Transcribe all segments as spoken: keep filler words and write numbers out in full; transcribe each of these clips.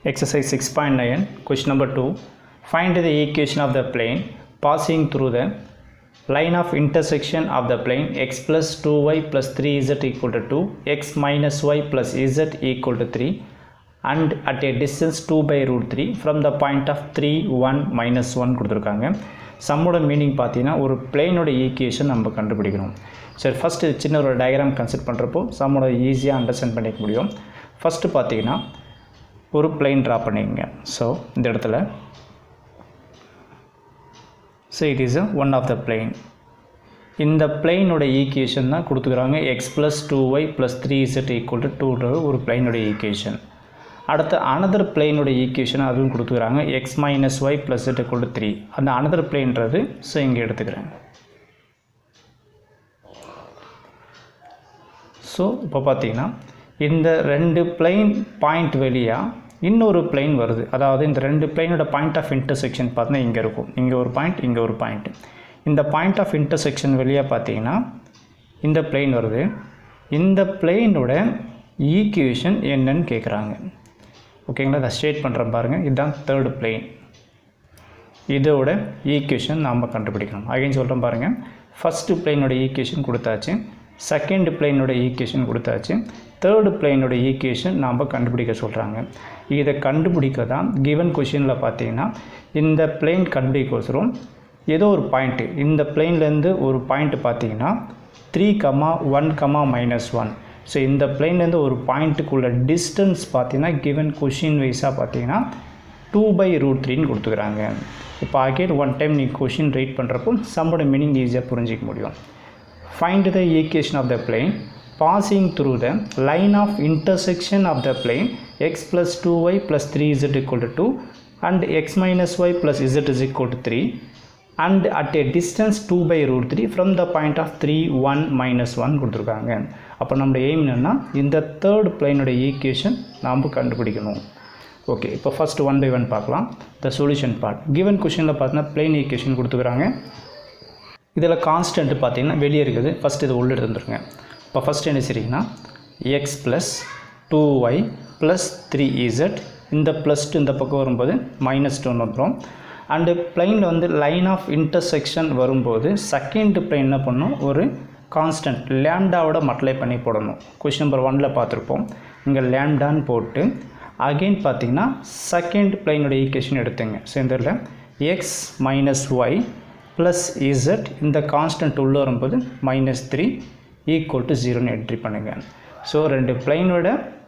Exercise six point nine, question number two. Find the equation of the plane passing through the line of intersection of the plane x plus two y plus three z equal to two, x minus y plus z equal to three, and at a distance two by root three from the point of three, one, minus one கொடுத்துருக்காங்க. சம்மோட meaning பார்த்தீங்கன்னா ஒரு பிளேனோட equation நம்ம கண்டுபிடிக்கணும். சரி, first சின்ன ஒரு diagram consider பண்ணுறப்போ சம்மோட ஈஸியாக அண்டர்ஸ்டாண்ட் பண்ணிக்க முடியும். ஃபஸ்ட்டு பார்த்தீங்கன்னா ஒரு பிளேன் ட்ரா பண்ணிக்கங்க. ஸோ இந்த இடத்துல so it is one of the plane. இந்த பிளேனோட ஈக்குவேஷன் தான் கொடுத்துக்கிறாங்க x plus two y plus three z equal to டூன்றது ஒரு பிளேனோட ஈக்குவேஷன். அடுத்து அனதர் பிளேனோட ஈக்குவேஷன் அதுவும் கொடுத்துக்கிறாங்க x minus y plus it equal to three. அந்த அனதர் பிளேன்றது ஸோ இங்கே எடுத்துக்கிறேன். ஸோ இப்போ பார்த்தீங்கன்னா இந்த ரெண்டு பிளேன் பாயிண்ட் வழியாக இன்னொரு பிளேன் வருது. அதாவது இந்த ரெண்டு பிளேனோட பாயிண்ட் ஆஃப் இன்டர்செக்ஷன் பார்த்தீங்கன்னா இங்கே இருக்கும். இங்கே ஒரு பாயிண்ட், இங்கே ஒரு பாயிண்ட். இந்த பாயிண்ட் ஆஃப் இன்டர்செக்ஷன் வழியாக பார்த்தீங்கன்னா இந்த பிளேன் வருது. இந்த பிளேனோட ஈக்குவேஷன் என்னன்னு கேட்குறாங்க. ஓகேங்களா, அதை ஸ்டேட் பண்ணுறேன் பாருங்கள். இதுதான் தேர்டு பிளேன். இதோட ஈக்குவேஷன் நாம் கண்டுபிடிக்கணும். அகைன் சொல்கிறேன் பாருங்கள். ஃபஸ்ட்டு பிளேனோட ஈக்குவேஷன் கொடுத்தாச்சு, செகண்ட் பிளேனோட ஈக்குவேஷன் கொடுத்தாச்சு, தேர்டு பிளேனோட ஈக்குவேஷன் நாம் கண்டுபிடிக்க சொல்கிறாங்க. இதை கண்டுபிடிக்க தான் கிவன் கொஷினில் பார்த்தீங்கன்னா இந்த பிளேன் கண்டுபிடிக்கோசரம் ஏதோ ஒரு பாயிண்ட்டு, இந்த பிளேன்லேருந்து ஒரு பாயிண்ட்டு பார்த்தீங்கன்னா three comma one comma minus one. So இந்த பிளேன்லேருந்து ஒரு பாயிண்ட்டுக்குள்ள டிஸ்டன்ஸ் பார்த்தீங்கன்னா கிவன் கொஷின் வைஸாக பார்த்தீங்கன்னா டூ பை ரூட் த்ரீன்னு கொடுத்துக்கிறாங்க. இப்போ அகெயின் ஒன் டைம் நீங்கள் கொஷின் ரைட் பண்ணுறப்போ சம்மோட மீனிங் ஈஸியாக புரிஞ்சிக்க முடியும். Find the equation of the plane passing through the line of intersection of the plane x plus two y plus three z equal to two and x minus y plus z is equal to three and at a distance two by root three from the point of three, one, minus one கொடுத்துருக்காங்க. அப்போ நம்மளோட aim என்னென்னா இந்த third பிளேனோட equation நாம் கண்டுபிடிக்கணும். Okay, இப்போ first one by one பார்க்கலாம். The solution part. Given கொஷனில் பார்த்தீங்கன்னா பிளேன் ஈக்குவேஷன் கொடுத்துக்கிறாங்க. இதில் கான்ஸ்டன்ட் பார்த்தீங்கன்னா வெளியே இருக்குது. ஃபஸ்ட்டு இது உள்ளே எடுத்துருங்க. இப்போ ஃபஸ்ட்டு என்ன செய்றீங்கன்னா x plus two y plus three z, இந்த ப்ளஸ் டூ இந்த பக்கம் வரும்போது மைனஸ் டூன்னு வந்துடும். அண்டு பிளேனில் வந்து லைன் ஆஃப் இன்டர்செக்ஷன் வரும்போது செகண்ட் பிளேன் என்ன பண்ணணும், ஒரு கான்ஸ்டன்ட் லேம்டாவோட மல்டிப்ளை பண்ணி போடணும். கொஷின் நம்பர் ஒனில் பார்த்துருப்போம். இங்கே லேம்டான்னு போட்டு அகெயின் பார்த்தீங்கன்னா செகண்ட் பிளேனோட ஈக்குவேஷன் எடுத்துங்க. ஸோ இந்த இதில் x minus y plus z, இந்த கான்ஸ்டன்ட் உள்ளே வரும்போது மைனஸ் த்ரீ ஈக்குவல் டு ஜீரோன்னு என்ட்ரி பண்ணுங்கள். ஸோ ரெண்டு பிளேனோட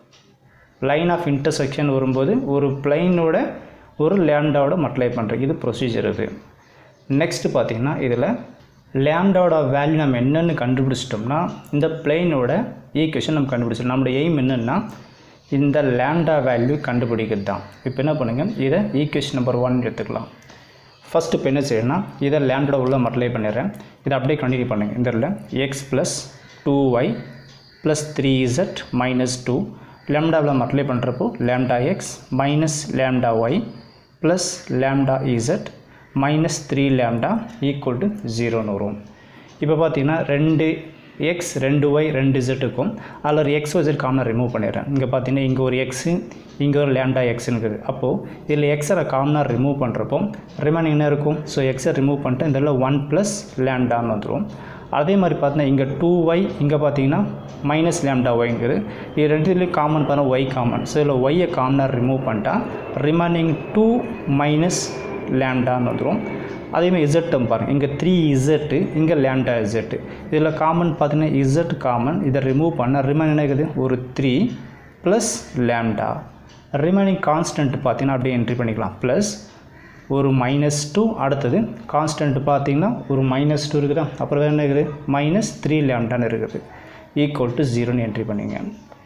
லைன் ஆஃப் இன்டர்செக்ஷன் வரும்போது ஒரு பிளேனோட ஒரு லேம்டாவோட மல்டிப்ளை பண்ணுறேன். இது ப்ரொசீஜர். இது நெக்ஸ்ட்டு பார்த்திங்கன்னா இதில் லேம்டாவோட வேல்யூ நம்ம என்னென்னு கண்டுபிடிச்சிட்டோம்னா இந்த பிளேனோட ஈக்குவேஷன் நம்ம கண்டுபிடிச்சிட்டோம். நம்மளோட எய்ம் என்னென்னா இந்த லேம்டா வேல்யூ கண்டுபிடிக்கிறது தான். இப்போ என்ன பண்ணுங்கள், இதை ஈக்குவேஷன் நம்பர் ஒன் எடுத்துக்கலாம். ஃபஸ்ட்டு இப்போ என்ன செய்யணும்னா இதை லேம்டா உள்ள மல்டிப்ளை பண்ணிடுறேன். இதை அப்படியே கண்டினியூ பண்ணுங்கள். இந்த இடத்துல x plus two y plus three z minus two, லேம்டாவில் மல்டிப்ளை பண்ணுறப்போ lambda x minus lambda y plus lambda z minus three lambda equal to ஜீரோன்னு வரும். இப்போ பார்த்தீங்கன்னா ரெண்டு எக்ஸ் ரெண்டு ஒய் ரெண்டு இசட்டுக்கும் அதில் ஒரு எக்ஸ் ஒய் இசட் காமனாக ரிமூவ் பண்ணிடுறேன். இங்கே பார்த்தீங்கன்னா இங்கே ஒரு எக்ஸு இங்கே ஒரு லேம்டா எக்ஸ்ன்னு இருக்குது. அப்போது இதில் எக்ஸை காமனாக ரிமூவ் பண்ணுறப்போ ரிமைனிங் என்ன இருக்கும், ஸோ எக்ஸை ரிமூவ் பண்ணிட்டு இதில் ஒன் ப்ளஸ் லேம்டான்னு வந்துடும். அதே மாதிரி பார்த்தீங்கன்னா இங்கே டூ ஒய், இங்கே பார்த்தீங்கன்னா மைனஸ் லேம்டா ஒய்ங்குது. இது ரெண்டுலேயும் காமன் பார்த்தா ஒய் காமன். ஸோ இதில் ஒய்யை காமனாக ரிமூவ் பண்ணிட்டா ரிமைனிங் டூ மைனஸ் லேம்டான்னு வந்துடும். அதேமாதிரி இசட்டும் பாருங்கள், இங்கே த்ரீ இசட்டு, இங்கே லேம்டா இசட்டு. இதில் காமன் பார்த்தீங்கன்னா இசட் காமன். இதை ரிமூவ் பண்ண ரிமைனிங் என்ன இருக்குது, ஒரு three plus lambda. Remaining constant பார்த்தீங்கன்னா அப்படியே என்ட்ரி பண்ணிக்கலாம். ப்ளஸ் ஒரு மைனஸ் டூ, அடுத்தது கான்ஸ்டன்ட் பார்த்தீங்கன்னா ஒரு மைனஸ் டூ இருக்குதா, அப்புறம் என்ன இருக்குது மைனஸ் த்ரீ லேம்டான்னு இருக்குது, ஈக்குவல் டு ஜீரோன்னு என்ட்ரி பண்ணிங்க.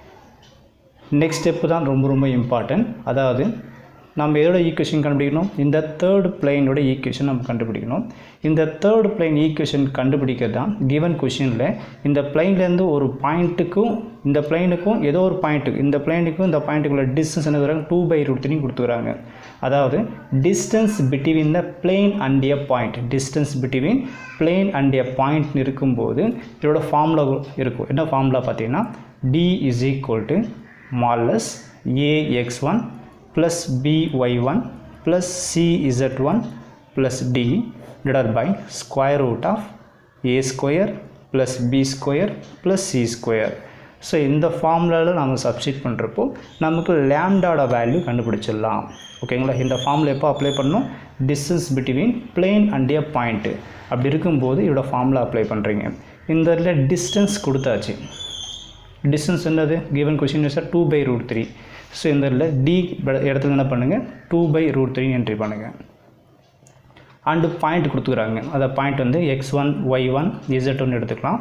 நெக்ஸ்ட் ஸ்டெப்பு தான் ரொம்ப ரொம்ப இம்பார்ட்டன்ட். அதாவது நம்ம எதோட ஈக்குவேஷன் கண்டுபிடிக்கணும், இந்த தேர்டு பிளேனோட ஈக்குவேஷன் நம்ம கண்டுபிடிக்கணும். இந்த தேர்டு பிளேன் ஈக்குவேஷன் கண்டுபிடிக்க தான் கிவன் கொஷினில் இந்த பிளேன்லேருந்து ஒரு பாயிண்ட்டுக்கும் இந்த பிளேனுக்கும் ஏதோ ஒரு பாயிண்ட்டுக்கு இந்த பிளேனுக்கும் இந்த பாயிண்ட்டுக்குள்ள டிஸ்டன்ஸ் என்ன தராங்க, டூ பை ரூட் த்ரீ கொடுத்துக்கிறாங்க. அதாவது distance between the plane and a point, distance between plane and a point இருக்கும்போது இதோட ஃபார்முலா இருக்கும். என்ன ஃபார்முலா பார்த்தீங்கன்னா D is equal to modulus a x one plus b y one plus c z one plus d divided by square root of a square plus b square plus c square. So இந்த ஃபார்முலால நாம substitute பண்றப்போ நமக்கு லாம்டாவோட value கண்டுபிடிச்சிடலாம். ஓகேங்களா? இந்த formula எப்போ apply பண்ணனும்? Distance between plane and a point. அப்படி இருக்கும்போது இதோட ஃபார்முலா அப்ளை பண்றீங்க. இந்த இடத்துல டிஸ்டன்ஸ் கொடுத்தாச்சு. டிஸ்டன்ஸ் என்னது? given question is two by root three. So இந்த இடத்துல d இடத்துல என்ன பண்ணுங்க? two by root three entry பண்ணுங்க. and பாயிண்ட் கொடுத்துக்கறாங்க. அத பாயிண்ட் வந்து x one y one z one எடுத்துக்கலாம்.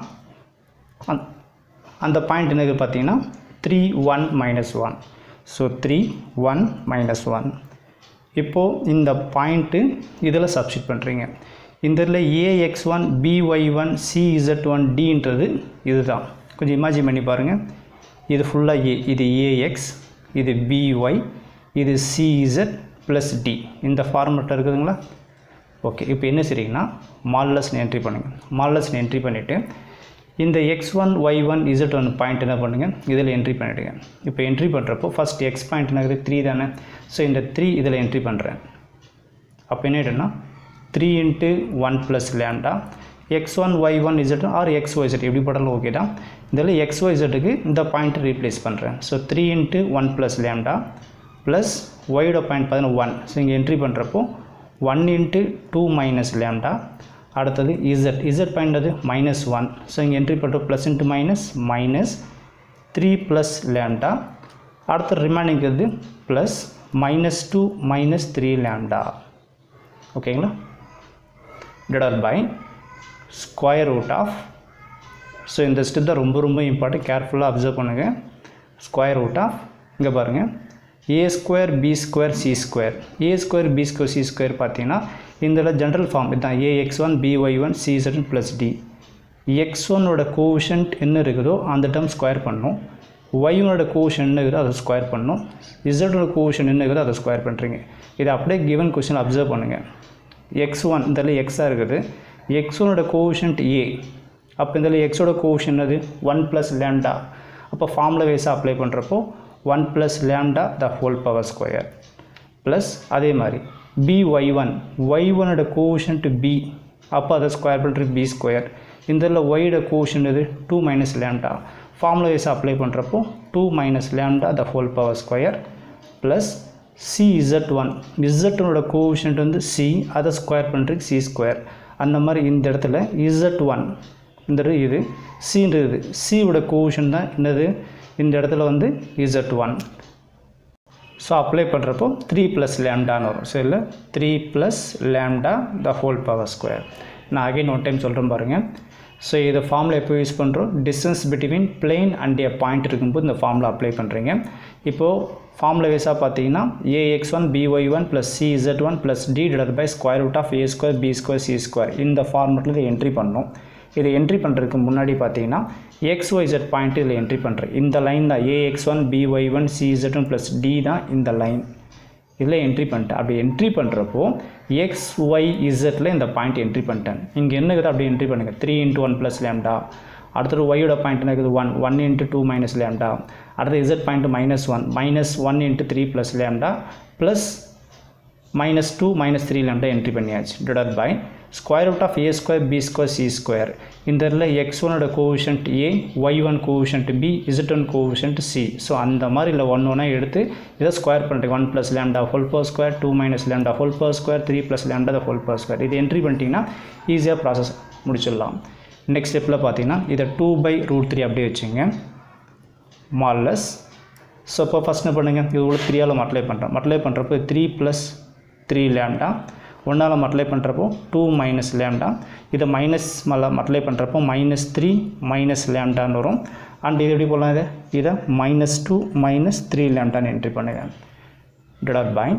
அந்த பாயிண்ட் என்னது பாத்தீங்கன்னா three one minus one. so three one minus one. இப்போ இந்த பாயிண்ட் இதல சப்ஸ்டிட் பண்றீங்க. இந்த இடத்துல a x one b y one c z one d ன்றது இதுதான். கொஞ்சம் இமேஜின் பண்ணி பாருங்க. இது ஃபுல்லா a, இது ax, இது by, இது cz plus d. இந்த ஃபார்மட்ல இருக்குதுங்களா? ஓகே. இப்போ என்ன செய்றீங்கன்னா மாடுலஸ் என்ட்ரி பண்ணுங்க. மாடுலஸ் என்ட்ரி பண்ணிட்டு இந்த x one y one z one point என்ன பண்ணுங்க? இதல என்ட்ரி பண்ணிடுங்க. இப்போ என்ட்ரி பண்றப்போ ஃபர்ஸ்ட் x பாயிண்ட் என்னது? three தானே. சோ இந்த three இதல என்ட்ரி பண்றேன். அப்ப என்ன ஆயிடும்னா three into one plus lambda x one y one z one or xyz எப்படி போட்டாலும் ஓகே தான். இதல xyz க்கு இந்த பாயிண்ட் ரீப்ளேஸ் பண்றேன். So three into one plus lambda plus y ஓட பாயிண்ட் பாத்தீங்கன்னா one. சோ இங்க என்ட்ரி பண்றப்போ one into two minus lambda. அடுத்தது z, z பாயிண்ட் அது minus one. சோ இங்க என்ட்ரி பண்ற plus into minus minus three plus lambda. அடுத்து remaining இது plus minus two minus three lambda. ஓகேங்களா? divided by square root of. So இந்த step தான் ரொம்ப ரொம்ப இம்பார்ட்டன்ட். கேர்ஃபுல்லா அப்சர்வ் பண்ணுங்க. square root of இங்க பாருங்க a square b square c square. a square b square c square பாத்தீங்கன்னா இந்த ஜெனரல் ஃபார்ம் இதான் a x one b y one c z one plus d. x one ஓட coefficient என்ன இருக்குதோ அந்த term square பண்ணனும். y one ஓட coefficient என்ன இருக்குதோ அதை ஸ்கொயர் பண்ணனும். z ஓட கோஎஃபிஷியன்ட் என்ன இருக்குதோ அதை ஸ்கொயர் பண்றீங்க. இத அப்படியே given question அப்சர்வ் பண்ணுங்க. x one இதல x ஆ இருக்குது. x one ஓட கோஎஃபிஷியன்ட் a. அப்ப இதல x ஓட கோஎஃபிஷியன்ட் என்னது? one plus lambda. அப்ப ஃபார்முலா வைஸா அப்ளை பண்றப்போ one plus lambda the whole power square plus அதே மாதிரி b y one y one ஓட கோஎஃபிஷியன்ட் b. அப்ப அத ஸ்கொயர் பண்றது b ஸ்கொயர். இந்தல y ஓட கோஎஃபிஷியன்ட் எது? two minus lambda. ஃபார்முலா வைஸா அப்ளை பண்றப்போ two minus lambda the whole power square plus c z one. z ஓட கோஎஃபிஷியன்ட் வந்து c, அத ஸ்கொயர் பண்றது c ஸ்கொயர். அந்த மாதிரி இந்த இடத்துல z one இந்த இது c ன்றது c ஓட கோஎஃபிஷியன்ட் தான் என்னது? இந்த இடத்துல வந்து z one. so apply பண்றப்போ three plus lambda ன்னு வரும். சோ இல்ல three plus lambda the whole power square. நான் again one time சொல்றேன் பாருங்க. so இந்த ஃபார்முலா எப்போ யூஸ் பண்றோம்? distance between plane and a point இருக்கும்போது இந்த ஃபார்முலா அப்ளை பண்றீங்க. இப்போ ஃபார்முலா வைஸா பாத்தீங்கன்னா a x one b y one plus c z one plus d divided by square root of a square b square c square. இந்த ஃபார்முலால இத entry பண்ணனும். இதை entry பண்றதுக்கு முன்னாடி பாத்தீங்கன்னா xyz பாயிண்ட் இதில என்ட்ரி பண்றேன். இந்த லைன் தான் a x one b y one c z one plus d தான் இந்த லைன். இதில என்ட்ரி பண்ணிட்டேன். அப்படி என்ட்ரி பண்றப்போ x y z ல இந்த பாயிண்ட் என்ட்ரி பண்ணிட்டேன். இங்க என்ன இருக்குது அப்படி என்ட்ரி பண்ணுங்க. three into one plus lambda. அடுத்து y ஓட பாயிண்ட் என்ன இருக்குது? one. one into two minus lambda. அடுத்து z பாயிண்ட் minus one. minus one into three plus lambda plus minus two minus three lambda entry பண்ணியாச்சு. divided by square root of a square b square c square. இந்த இடத்துல x one ஓட coefficient a, y one coefficient b, z one coefficient c. So அந்த மாதிரி இல்ல one one எடுத்து இத square பண்றீங்க. one plus lambda whole power square, two minus lambda whole power square, three plus lambda the whole power square. இது என்ட்ரி பண்ணிட்டீங்கன்னா ஈஸியா process முடிச்சிடலாம். நெக்ஸ்ட் ஸ்டெப்ல பாத்தீங்கன்னா இத two by root three அப்படியே வெச்சீங்க. modulus. சோ இப்போ ஃபர்ஸ்ட் என்ன பண்ணுங்க? இது உள்ள three ஆல மல்டிப்ளை பண்றோம். மல்டிப்ளை பண்றப்போ three plus three lambda. one ஆல மல்டிப்ளை பண்றப்போ two minus lambda. இத மைனஸ் மல்டிப்ளை பண்றப்போ minus three minus lambda ன்னு வரும். and இது எப்படி போலாம்? இத இத minus two minus three lambda ன்னு என்ட்ரி பண்ணுங்க. divided by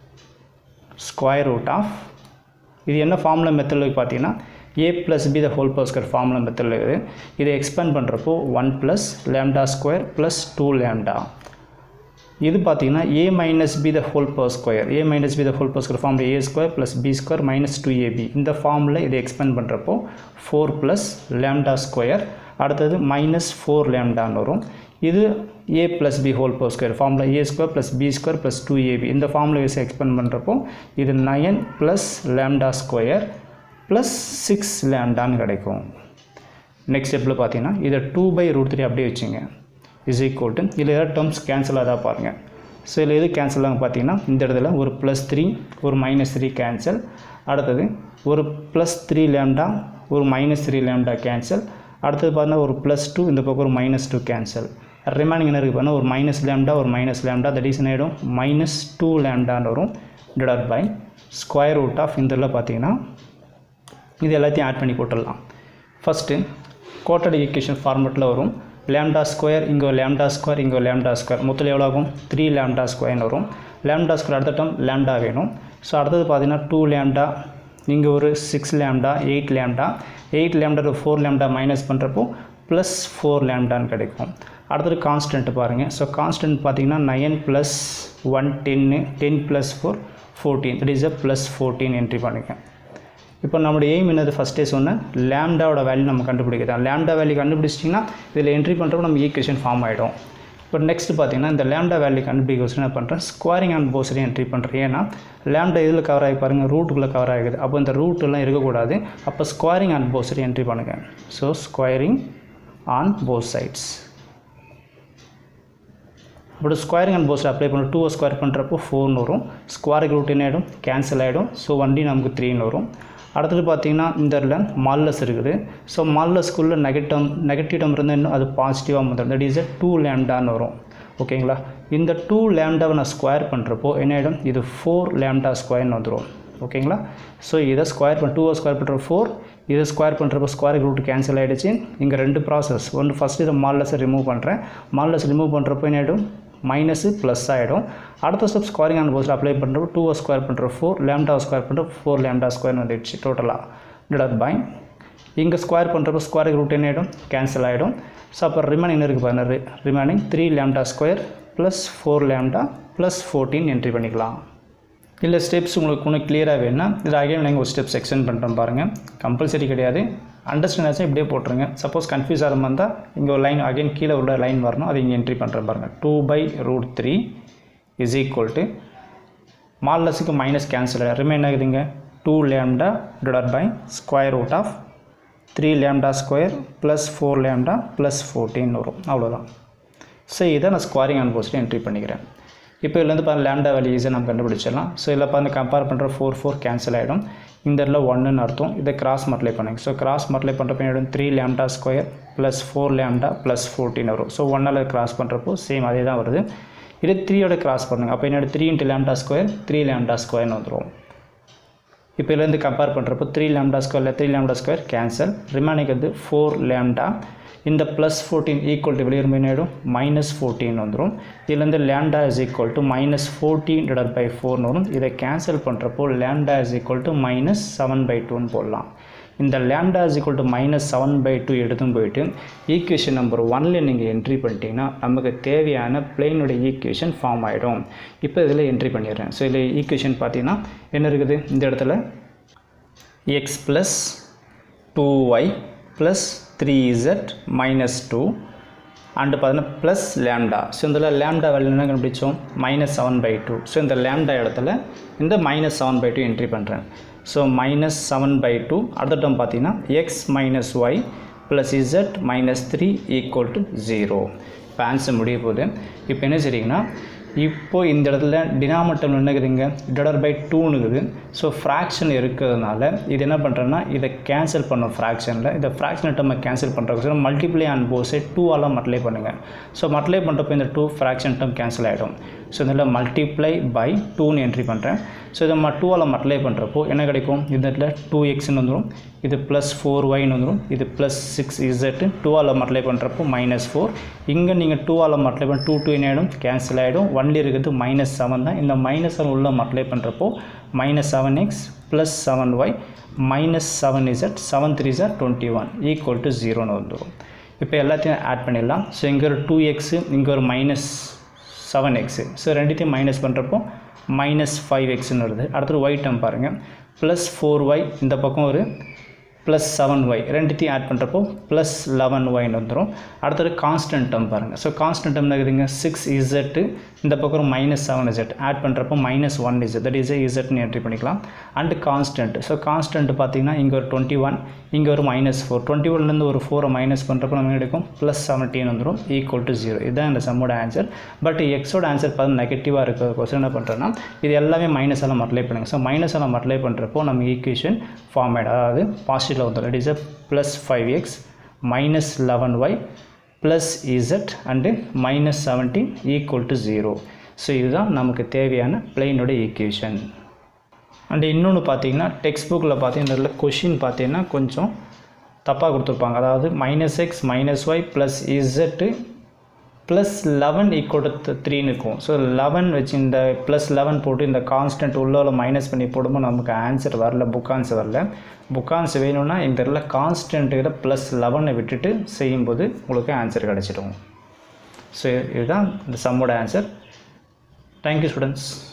square root of இது என்ன ஃபார்முலா மெத்தட்ல பாத்தீங்கன்னா a plus b the whole power square formula மெத்தட்ல இருக்குது. இத எக்ஸ்பேண்ட் பண்றப்போ one plus lambda square plus two lambda. இது பாத்தீங்கன்னா a minus b the whole power square. a minus b the whole power square formula a square plus b square minus two a b. இந்த formula இத expand பண்றப்போ four plus lambda square. அடுத்து minus four lambda ன்னு வரும். இது a plus b whole power square formula a square plus b square plus two a b இந்த formula use expand பண்ணுறப்போ இது nine plus lambda square plus six lambda கிடைக்கும். Next ஸ்டெப்பில் பார்த்தீங்கன்னா இதை டூ பை ரூட் த்ரீ அப்படியே வச்சுங்க is equal to இதில் ஏதாவது டேர்ம்ஸ் கேன்சல் ஆகாத பாருங்கள். ஸோ இதில் எது கேன்சல் ஆகும் பார்த்தீங்கன்னா இந்த இடத்துல ஒரு ப்ளஸ் த்ரீ ஒரு மைனஸ் த்ரீ கேன்சல், அடுத்தது ஒரு ப்ளஸ் த்ரீ லேம்டா ஒரு மைனஸ் த்ரீ லேம்டா கேன்சல், அடுத்தது பார்த்தீங்கன்னா ஒரு ப்ளஸ் டூ இந்த பக்கம் ஒரு மைனஸ் டூ கேன்சல். ரிமைனிங் என்ன இருக்குது பார்த்தீங்கன்னா ஒரு மைனஸ் லேம்டா ஒரு மைனஸ் லேம்டா தட் இஸ் ஆகிடும் மைனஸ் டூ லேம்டான்னு வரும் divide by square root of இந்த இதில் பார்த்தீங்கன்னா இது எல்லாத்தையும் ஆட் பண்ணி போட்டுடலாம். ஃபஸ்ட்டு கோட்டட் ஈக்குவேஷன் ஃபார்மெட்டில் வரும் லேம்டா ஸ்கொயர் இங்கே ஒரு லேம்டா ஸ்கொயர் இங்கே ஒரு லேம்டா ஸ்கொயர் மொத்தம் எவ்வளோ ஆகும் த்ரீ லேம்டா ஸ்கொயர்னு வரும். லேம்டா ஸ்கொயர் அடுத்த டம் லேம்டா வேணும். ஸோ அடுத்தது பார்த்தீங்கன்னா டூ லேம்டா இங்கே ஒரு six lambda eight lambda eight lambda ஒரு ஃபோர் லேம்டா மைனஸ் பண்ணுறப்போ ப்ளஸ் ஃபோர் லேம்டான்னு கிடைக்கும். அடுத்தது கான்ஸ்டன்ட் பாருங்கள். ஸோ கான்ஸ்டன்ட் பார்த்தீங்கன்னா நைன் ப்ளஸ் ஒன் டென்னு ten plus four fourteen that is a plus fourteen entry பண்ணுங்கள். இப்போ நம்மளுடைய எய்ம் என்னது ஃபஸ்ட்டே சொன்னேன் லேம்டாவோட வேல்யூ நம்ம கண்டுபிடிக்கிறோம். லேம்டா வேல்யூ கண்டுபிடிச்சிட்டிங்கன்னா இதில் என்ட்ரி பண்ணுறப்போ நம்ம ஈக்குவேஷன் ஃபார்ம் ஆகிடும். இப்போ நெக்ஸ்ட் பார்த்தீங்கன்னா இந்த லேம்டா வேல்யூ கண்டுபிடிக்க என்ன பண்ணுறேன் ஸ்கொயரிங் அண்ட் போஸ் என்ட்ரி பண்ணுறேன். ஏன்னா லேம்டா இதில் கவர் ஆகி பாருங்கள் ரூட்டுக்குள்ளே கவர் ஆகுது. அப்போ இந்த ரூட்டெல்லாம் இருக்கக்கூடாது. அப்போ ஸ்கொயரிங் அண்ட் போஸ் என்ட்ரி பண்ணுங்கள். So squaring on both sides. அப்படி ஸ்கொயரிங் அண்ட் போஸ்ட் அப்ளை பண்ண டூ ஸ்கொயர் பண்ணுறப்போ ஃபோர்னு வரும். ஸ்கொயருக்கு ரூட் என்ன ஆகிடும் கேன்சல் ஆகிடும். ஸோ வண்டி நமக்கு த்ரீன்னு வரும். அடுத்தது பார்த்திங்கன்னா இந்த இதில் மால்லஸ் இருக்குது. ஸோ மால்லஸ்க்குள்ளே நெகட்டிவ் நெகட்டிவ் டம் இருந்தால் இன்னும் அது பாசிட்டிவாக வந்துடும். தட் இஸ் எ டூ லேம்டான்னு வரும். ஓகேங்களா. இந்த டூ லேம்டாவை நான் ஸ்கொயர் பண்ணுறப்போ என்ன ஆகிடும் இது ஃபோர் லேம்டா ஸ்கொயர்னு வந்துடும். ஓகேங்களா. ஸோ இதை ஸ்கொயர் பண்ண டூ ஸ்கொயர் பண்ணுற ஃபோர் இதை ஸ்கொயர் பண்ணுறப்போ ஸ்கொயருக்கு ரூட் கேன்சல் ஆகிடுச்சு. இங்கே ரெண்டு ப்ராசஸ் ஒன்று ஃபஸ்ட்டு இதை மால்லஸை ரிமூவ் பண்ணுறேன். மால்லஸ் ரிமூவ் பண்ணுறப்போ என்ன ஆகிடும் மைனஸு ப்ளஸ் ஆகிடும். அடுத்த step squaring and both apply பண்ணுறப்போ டூ ஸ்கொயர் பண்ணுற ஃபோர் லேம்டா ஸ்கொயர் பண்ணுற ஃபோர் லேம்டா ஸ்கொயர் வந்துடுச்சு டோட்டலாக டிவைட் பை இங்கே ஸ்கொயர் பண்ணுறப்போ ஸ்கொயருக்கு ரூட் என்ன ஆகிடும் கேன்சல் ஆகிடும். ஸோ அப்போ ரிமைனிங் இருக்குது பாருங்க remaining three lambda square plus four lambda plus fourteen entry பண்ணிக்கலாம். இல்லை ஸ்டெப்ஸ் உங்களுக்கு இன்னும் கிளியராக வேணும்னா இதில் அகைன் நீங்கள் ஒரு ஸ்டெப்ஸ் எக்ஸ்டெண்ட் பண்ணுறோம் பாருங்கள். கம்பல்சரி கிடையாது. அண்டர்ஸ்டாண்ட் ஆச்சு இப்படியே போட்டுருங்க. சப்போஸ் கன்ஃபியூஸ் ஆகிற மாதிரி இருந்தால் இங்கே ஒரு லைன் அகைன் கீழே உள்ள லைன் வரணும். அது இங்கே என்ட்ரி பண்ணுறேன் பாருங்கள். Two by root three is equal to மால்லஸுக்கு மைனஸ் கேன்சல் ரிமைன் ஆகுதுங்க two lambda divide by square root of three lambda square plus four lambda plus fourteen வரும். அவ்வளோதான். ஸோ இதை நான் ஸ்கொயரிங் அண்ட் போஸ்ட்டில் என்ட்ரி பண்ணிக்கிறேன். இப்போ இதுலேருந்து பாருங்கள் லேம்டா வேல்யூ ஈஸியாக நம்ம கண்டுபிடிச்சிடலாம். ஸோ இதில் பாருங்கள் கம்பேர் பண்ணுற ஃபோர் ஃபோர் கேன்சல் ஆகிடும். இந்த இடத்துல ஒன்றுன்னு அர்த்தம். இதை கிராஸ் மல்டிப்ளை பண்ணுங்க. ஸோ கிராஸ் மல்டிப்ளை பண்ணுறப்ப ஆகிடும் three lambda square plus four lambda plus fourteen வரும். ஸோ ஒன்னால் கிராஸ் பண்ணுறப்போ சேம் அதே தான் வருது. இது த்ரீயோட கிராஸ் பண்ணுங்கள். அப்போ என்னோட three into lambda square three lambda ஸ்கொயர்னு வந்துடும். இப்போ இதுலேருந்து கம்பேர் பண்ணுறப்போ த்ரீ லேம்டா ஸ்கொயரில் three lambda square cancel remaining வந்து ஃபோர் லேம்டா இந்த ப்ளஸ் ஃபோர்டீன் ஈக்குவல் டு வெளியே ஆகிடும் மைனஸ் ஃபோர்டீன் வந்துடும். இதுலேருந்து lambda is equal to minus fourteen divide by ஃபோர்னு வரும். இதை கேன்சல் பண்ணுறப்போ lambda is equal to minus seven by டூன்னு போடலாம். இந்த lambda is equal to minus seven by two எடுத்துன்னு போயிட்டு ஈக்குவேஷன் நம்பர் ஒன்னில் நீங்கள் என்ட்ரி பண்ணிட்டீங்கன்னா நமக்கு தேவையான பிளேனுடைய ஈக்குவேஷன் ஃபார்ம் ஆகிடும். இப்போ இதில் என்ட்ரி பண்ணிடுறேன். ஸோ இதில் ஈக்குவேஷன் பார்த்தீங்கன்னா என்ன இருக்குது இந்த இடத்துல x plus two y plus three z minus two and பார்த்தீங்கன்னா ப்ளஸ் லேம்டா. ஸோ இதில் லேம்டா வேல்யூ என்ன கண்டுபிடிச்சோம் minus seven by two. So இந்த லேம்டா இடத்துல இந்த minus seven by two entry பண்ணுறேன். So minus seven by two அடுத்த term பார்த்தீங்கன்னா x minus y plus z minus three equal to zero. இப்போ ஆன்சர் முடிய போகுது. இப்போ என்ன செய்றீங்கன்னா இப்போது இந்த இடத்துல டினாமினேட்டர் என்ன இருக்குதுங்க டிவைடட் பை டூன்னு இருக்குது. ஸோ ஃப்ராக்ஷன் இருக்கிறதுனால இது என்ன பண்ணுறேன்னா இதை கேன்சல் பண்ணோம் ஃப்ராக்ஷனில். இந்த ஃப்ராக்ஷன் டேர்மை கேன்சல் பண்ணுறதுக்கு multiply and both side two all multiply பண்ணுங்கள். ஸோ மல்டிப்ளை பண்ணுறப்போ இந்த டூ ஃப்ராக்ஷன் டேர்ம் கேன்சல் ஆகிடும். ஸோ இதில் மல்டிப்ளை பை டூன்னு என்ட்ரி பண்ணுறேன். ஸோ இதை டூ ஆல் மல்டிப்ளை பண்ணுறப்போ என்ன கிடைக்கும் இந்த இடத்துல டூ எக்ஸ்ன்னு வந்துடும். இது ப்ளஸ் ஃபோர் ஒய்ன்னு வந்துடும். இது plus six z two all multiply பண்ணுறப்போ மைனஸ் ஃபோர். இங்கே நீங்கள் டூ ஆல் மல்டிப்ளை பண்ணி டூ டூ என்ன ஆகிடும் கேன்சல் ஆகிடும். ஒன்லி இருக்கிறது மைனஸ் செவன் தான். இந்த மைனஸ் செவன் உள்ள மல்டிப்ளை பண்ணுறப்போ minus seven x plus seven y minus seven z seven three sir twenty one equal to ஜீரோன்னு வந்துடும். இப்போ எல்லாத்தையும் ஆட் பண்ணிடலாம். ஸோ இங்கே ஒரு டூ எக்ஸு இங்கே ஒரு மைனஸ் செவன் எக்ஸு. ஸோ ரெண்டுத்தையும் மைனஸ் பண்ணுறப்போ மைனஸ் ஃபைவ் எக்ஸ்ன்னு வருது. அடுத்தது ஒய் டேர்ம் பாருங்கள் ப்ளஸ் ஃபோர் ஒய் இந்த பக்கம் ஒரு ப்ளஸ் செவன் ஒய் ரெண்டுத்தையும் ஆட் பண்ணுறப்போ ப்ளஸ் லெவன் ஒய்னு வந்துடும். அடுத்தது கான்ஸ்டன்ட் டேர்ம் பாருங்கள். ஸோ கான்ஸ்டன்ட் டேர்ம் இருக்குதுங்க சிக்ஸ் இசட்டு, இந்த பக்கம் மைனஸ் செவன் இசட் ஆட் பண்ணுறப்போ minus one z, that is இசட்னு என்ட்ரி பண்ணிக்கலாம். அண்டு கான்ஸ்டன்ட், ஸோ கான்ஸ்டன்ட் பார்த்தீங்கன்னா இங்கே ஒரு டுவெண்ட்டி ஒன், இங்கே ஒரு மைனஸ் ஃபோர், டுவெண்ட்டி ஒன்லேருந்து ஒரு ஃபோரை மைனஸ் பண்ணுறப்போ நம்ம எடுக்கும் ப்ளஸ் செவன்டீன் வந்துடும் ஈக்குவல் டு ஜீரோ. இதுதான் இந்த சம்மோட ஆன்சர். பட் எக்ஸோட ஆன்சர் பார்த்து நெகட்டிவாக இருக்கிற கொஸ்டின் என்ன பண்ணுறோன்னா இது எல்லாமே மைனஸ் எல்லாம் மல்டிப்ளை பண்ணுங்க. ஸோ மைனஸ் எல்லாம் மல்டிப்ளை பண்ணுறப்போ நம்ம ஈக்குவேஷன் ஃபார்மேட், அதாவது பாசிட்டிவில் வந்துடும். It is a plus five x minus eleven y plus z and minus seventeen equal to zero. So இதுதான் நமக்கு தேவையான பிளேனோட ஈக்குவேஷன். அண்டு இன்னொன்று பார்த்தீங்கன்னா டெக்ஸ்ட் புக்கில் பார்த்தீங்கன்னா இதில் கொஷின் பார்த்தீங்கன்னா கொஞ்சம் தப்பாக கொடுத்துருப்பாங்க. அதாவது minus x minus y plus z plus eleven equal to த்ரீன்னு இருக்கும். ஸோ லெவன் வச்சு இந்த ப்ளஸ் லெவன் போட்டு இந்த கான்ஸ்டன்ட் உள்ள மைனஸ் பண்ணி போடும்போது நமக்கு ஆன்சர் வரல, புக் ஆன்சர் வரல. புக் ஆன்சர் வேணும்னா இந்த இடத்துல கான்ஸ்டன்ட்டுக்கிட்ட ப்ளஸ் லெவனை விட்டுட்டு செய்யும்போது உங்களுக்கு ஆன்சர் கிடச்சிடும். ஸோ இதுதான் இந்த சம்மோட ஆன்சர். Thank you students.